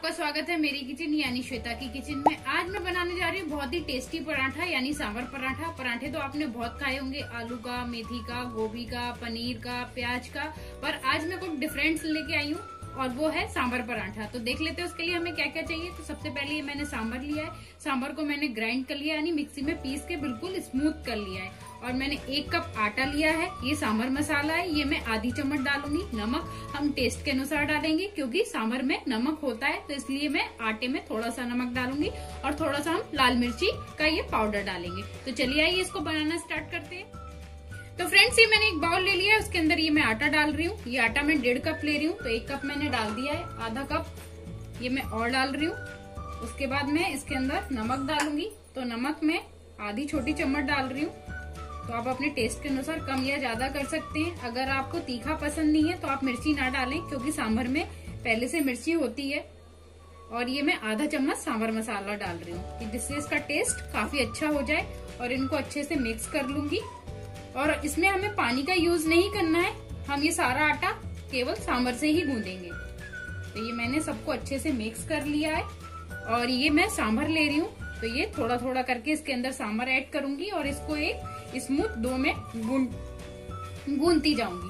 आपका स्वागत है मेरी किचन यानी श्वेता की किचन में। आज मैं बनाने जा रही हूँ बहुत ही टेस्टी पराठा यानी सांभर पराठा। पराठे तो आपने बहुत खाए होंगे, आलू का, मेथी का, गोभी का, पनीर का, प्याज का, पर आज मैं कुछ डिफरेंट लेके आई हूँ और वो है सांभर पराठा। तो देख लेते हैं उसके लिए हमें क्या क्या चाहिए। तो सबसे पहले ये मैंने सांभर लिया है। सांभर को मैंने ग्राइंड कर लिया यानी मिक्सी में पीस के बिल्कुल स्मूथ कर लिया है। और मैंने 1 कप आटा लिया है। ये सांभर मसाला है, ये मैं आधी चम्मच डालूंगी। नमक हम टेस्ट के अनुसार डालेंगे क्योंकि सांभर में नमक होता है, तो इसलिए मैं आटे में थोड़ा सा नमक डालूंगी। और थोड़ा सा हम लाल मिर्ची का ये पाउडर डालेंगे। तो चलिए आइए इसको बनाना स्टार्ट करते हैं। तो फ्रेंड्स ये मैंने एक बाउल ले लिया है, उसके अंदर ये मैं आटा डाल रही हूँ। ये आटा मैं 1.5 कप ले रही हूँ, तो 1 कप मैंने डाल दिया है। आधा कप ये मैं और डाल रही हूँ। उसके बाद मैं इसके अंदर नमक डालूंगी। तो नमक मैं आधी छोटी चम्मच डाल रही हूँ। तो आप अपने टेस्ट के अनुसार कम या ज्यादा कर सकते हैं। अगर आपको तीखा पसंद नहीं है तो आप मिर्ची ना डालें क्योंकि सांभर में पहले से मिर्ची होती है। और ये मैं आधा चम्मच सांभर मसाला डाल रही हूँ जिससे इसका टेस्ट काफी अच्छा हो जाए। और इनको अच्छे से मिक्स कर लूंगी। और इसमें हमें पानी का यूज नहीं करना है, हम ये सारा आटा केवल सांभर से ही गूंदेंगे। तो ये मैंने सबको अच्छे से मिक्स कर लिया है। और ये मैं सांभर ले रही हूँ, तो ये थोड़ा थोड़ा करके इसके अंदर सांभर ऐड करूंगी और इसको एक स्मूथ डो में गूंदती जाऊंगी।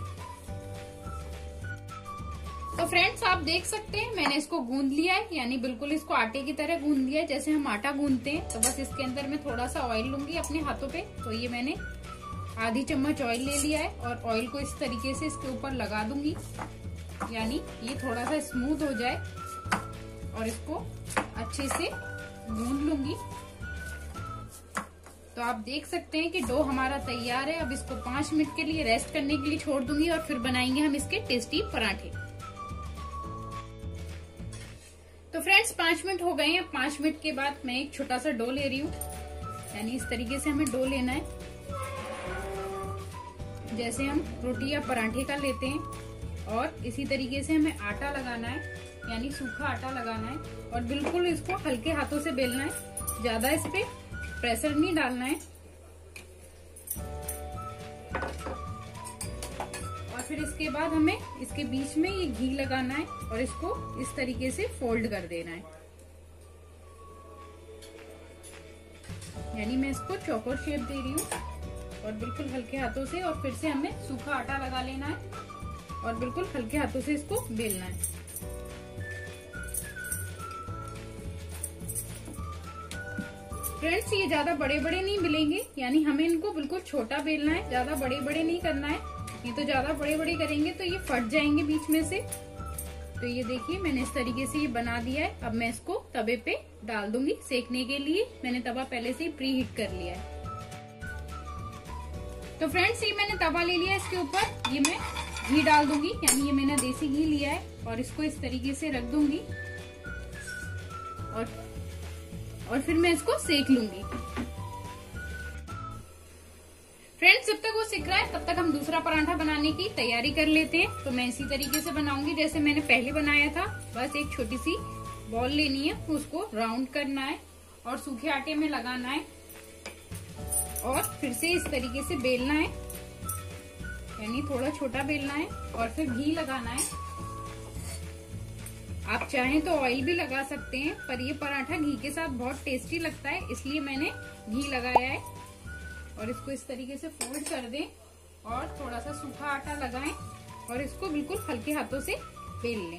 तो फ्रेंड्स आप देख सकते हैं मैंने इसको गूंद लिया है, यानी बिल्कुल इसको आटे की तरह गूंद लिया है जैसे हम आटा गूंदते हैं। तो बस इसके अंदर मैं थोड़ा सा ऑयल लूंगी अपने हाथों पे। तो ये मैंने आधी चम्मच ऑयल ले लिया है और ऑयल को इस तरीके से इसके ऊपर लगा दूंगी, यानी ये थोड़ा सा स्मूथ हो जाए। और इसको अच्छे से गूंद लूंगी। तो आप देख सकते हैं कि डो हमारा तैयार है। अब इसको 5 मिनट के लिए रेस्ट करने के लिए छोड़ दूंगी और फिर बनाएंगे हम इसके टेस्टी पराठे। तो फ्रेंड्स 5 मिनट हो गए हैं। 5 मिनट के बाद मैं एक छोटा सा डो ले रही हूँ, यानी इस तरीके से हमें डो लेना है जैसे हम रोटी या पराठे का लेते हैं। और इसी तरीके से हमें आटा लगाना है, यानी सूखा आटा लगाना है। और बिल्कुल इसको हल्के हाथों से बेलना है, ज्यादा इस पे प्रेशर नहीं डालना है। और फिर इसके बाद हमें इसके बीच में ये घी लगाना है और इसको इस तरीके से फोल्ड कर देना है, यानी मैं इसको चौकोर शेप दे रही हूँ। और बिल्कुल हल्के हाथों से, और फिर से हमें सूखा आटा लगा लेना है और बिल्कुल हल्के हाथों से इसको बेलना है। फ्रेंड्स ये ज्यादा बड़े बड़े नहीं बेलेंगे, यानी हमें इनको बिल्कुल छोटा बेलना है, ज्यादा बड़े बड़े नहीं करना है। ये तो ज्यादा बड़े बड़े करेंगे तो ये फट जाएंगे बीच में से। तो ये देखिए मैंने इस तरीके से ये बना दिया है। अब मैं इसको तवे पे डाल दूंगी सेकने के लिए। मैंने तवा पहले से ही प्री हीट कर लिया है। तो फ्रेंड्स ये मैंने तवा ले लिया है, इसके ऊपर ये मैं घी डाल दूंगी, यानी ये मैंने देसी घी लिया है। और इसको इस तरीके से रख दूंगी और फिर मैं इसको सेक लूंगी। फ्रेंड्स जब तक वो सिक रहा है तब तक हम दूसरा पराठा बनाने की तैयारी कर लेते हैं। तो मैं इसी तरीके से बनाऊंगी जैसे मैंने पहले बनाया था। बस एक छोटी सी बॉल लेनी है, उसको राउंड करना है और सूखे आटे में लगाना है और फिर से इस तरीके से बेलना है, यानी थोड़ा छोटा बेलना है। और फिर घी लगाना है। आप चाहें तो ऑयल भी लगा सकते हैं, पर ये पराठा घी के साथ बहुत टेस्टी लगता है, इसलिए मैंने घी लगाया है। और इसको इस तरीके से फोल्ड कर दें और थोड़ा सा सूखा आटा लगाएं और इसको बिल्कुल हल्के हाथों से बेल लें।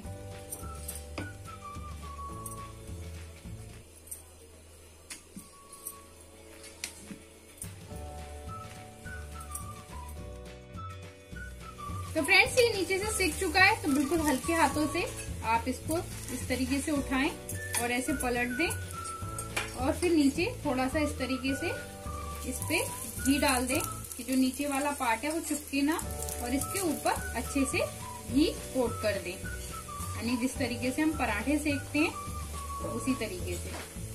तो फ्रेंड्स ये नीचे से सिक चुका है, तो बिल्कुल हल्के हाथों से आप इसको इस तरीके से उठाएं और ऐसे पलट दें। और फिर नीचे थोड़ा सा इस तरीके से इस पे घी डाल दें कि जो नीचे वाला पार्ट है वो चिपके ना। और इसके ऊपर अच्छे से घी कोट कर दें, यानी जिस तरीके से हम पराठे सेकते हैं उसी तरीके से।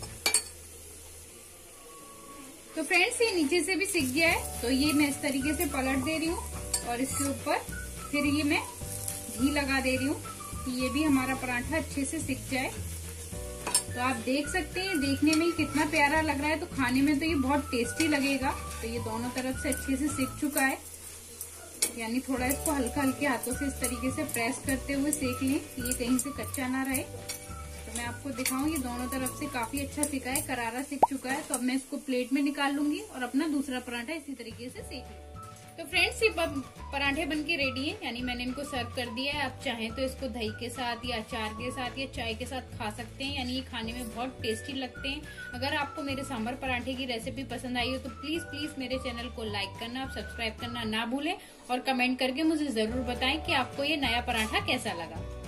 तो फ्रेंड्स ये नीचे से भी सिक गया है, तो ये मैं इस तरीके से पलट दे रही हूँ और इसके ऊपर फिर ये मैं घी लगा दे रही हूँ कि ये भी हमारा पराठा अच्छे से सिक जाए। तो आप देख सकते हैं देखने में ही कितना प्यारा लग रहा है, तो खाने में तो ये बहुत टेस्टी लगेगा। तो ये दोनों तरफ से अच्छे से सिक चुका है, यानी थोड़ा इसको हल्का हल्के हाथों से इस तरीके से प्रेस करते हुए सेक लें कि ये कहीं से कच्चा ना रहे। तो तो मैं आपको दिखाऊं, ये दोनों तरफ से काफी अच्छा सिका है, करारा सिक चुका है। तो अब मैं इसको प्लेट में निकाल लूंगी और अपना दूसरा पराठा इसी तरीके से सेक लूंगी। तो फ्रेंड्स, ये पराठे बनके रेडी हैं, यानी मैंने इनको सर्व कर दिया है। आप चाहें तो इसको दही के साथ या अचार के साथ या चाय के साथ खा सकते हैं, यानी ये खाने में बहुत टेस्टी लगते हैं। अगर आपको मेरे सांभर पराठे की रेसिपी पसंद आई हो तो प्लीज मेरे चैनल को लाइक करना, सब्सक्राइब करना ना भूलें और कमेंट करके मुझे जरूर बताएं कि आपको ये नया पराठा कैसा लगा।